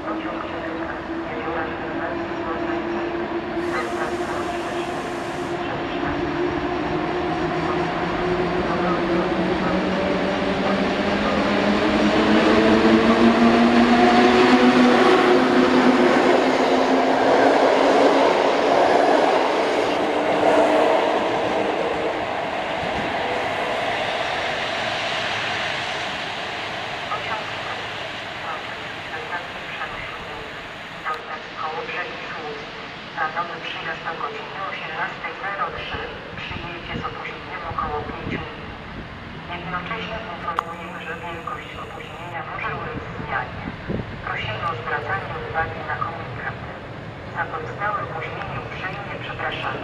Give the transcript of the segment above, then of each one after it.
Pociąg czeka jeziora Rewelacji z Poznańcami do stacji Oświęcimia przed szlakiem. Planowy przyjazd o godzinie 18:03 przyjedzie z opóźnieniem około 5 minut. Jednocześnie informujemy, że wielkość opóźnienia może ulec zmianie. Prosimy o zwracanie uwagi na komunikaty. Za powstałe opóźnienie uprzejmie przepraszamy.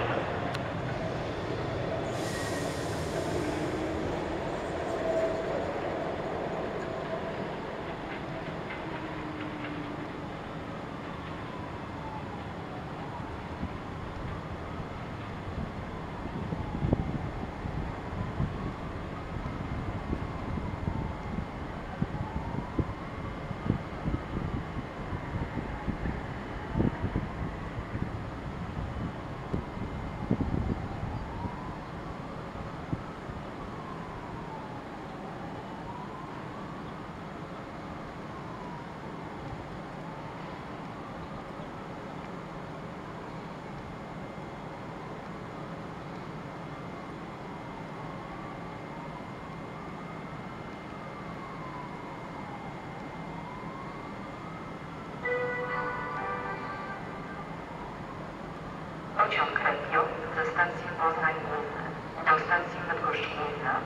Pociąg Regio ze stacji Poznań Główny do stacji Bydgoszcz Główna